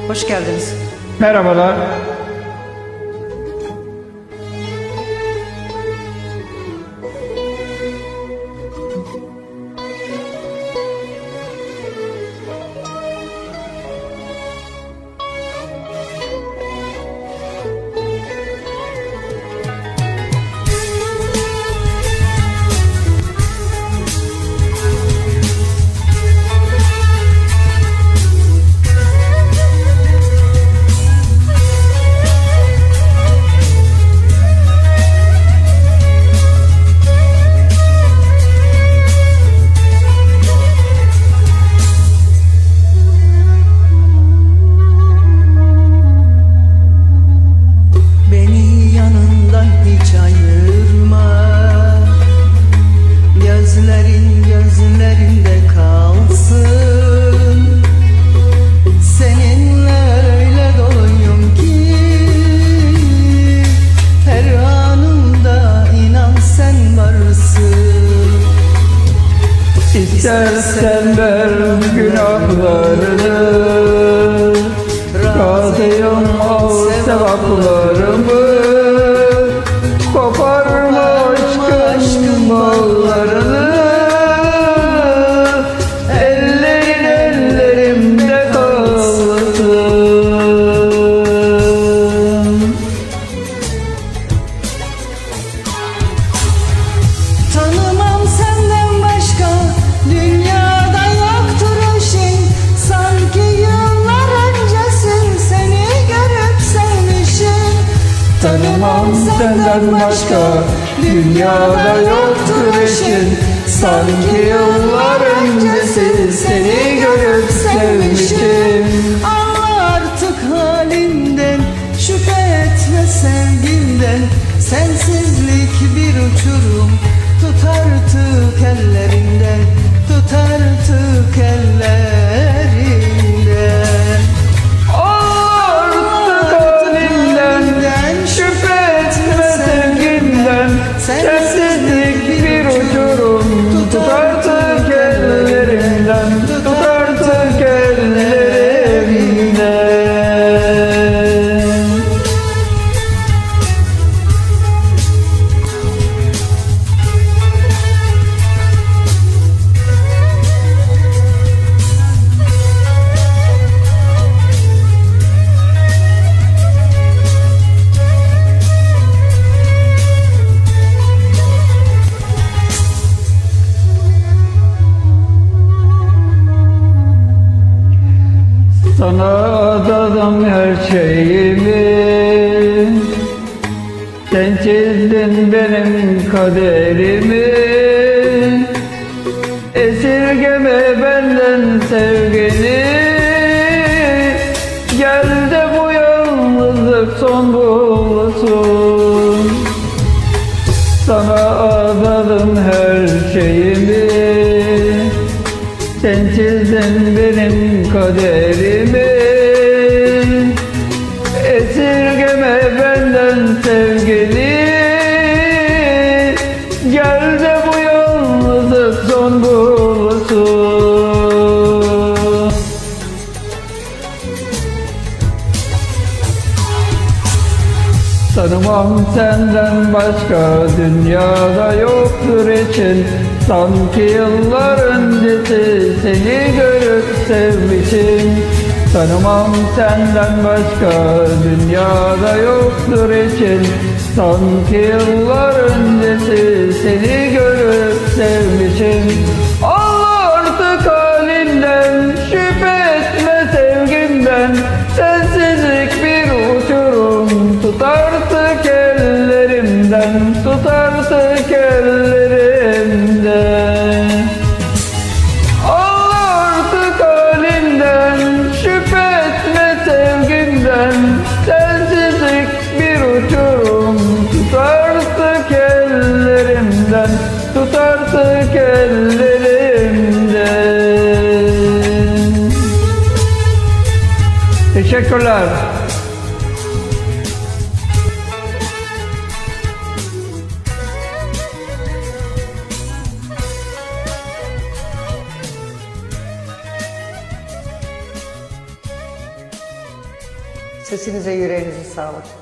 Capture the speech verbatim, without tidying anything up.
Hoş geldiniz. Merhabalar. Gözlerin gözlerinde kalsın. Seninle öyle doluyum ki her anımda inan sen varsın. İstersen ver günahlarını, razıyım ol sevaplarımı. Koparma aşkın bağlarını, ellerin ellerimde kalsın. Tanımam senden başka, dünyada yoktur eşin. Sanki yıllar öncesin, seni görüp sevmişim. Tanımam senden başka, dünyada yoktur eşin. Sanki yıllar öncesi seni görüp sevmişim. Anla artık halinden, şüphe etme sevgimden. Sensizlik bir uçurum, tut artık ellerinden, tut artık ellerinden. Artık halinden, şüphe etme sevgimden. Sensizlik bir uçurum, tut artık ellerinden, tut artık ellerinden. Sana adadım her şeyimi, sen çizdin benim kaderimi. Esirgeme benden sevgini, gel de bu yalnızlık son bulsun. Sana adadım her şeyimi, sen çizdin benim kaderimi. Esirgeme benden sevgini, gel de bu yalnızlık son bulsun. Tanımam senden başka, dünyada yoktur için. Sanki yıllar öncesi seni görüp sevmişim. Tanımam senden başka, dünyada yoktur için. Sanki yıllar öncesi seni görüp sevmişim. Allah artık halinden, şüphe etme sevgimden. Sensizlik bir uçurum, tut artık ellerimden, tut artık ellerimden. Allah artık halinden, şüphe etme sevgimden. Sensizlik bir uçurum, tut artık ellerimden, tut artık ellerimden. Teşekkürler. Sesinize yüreğinize sağlık.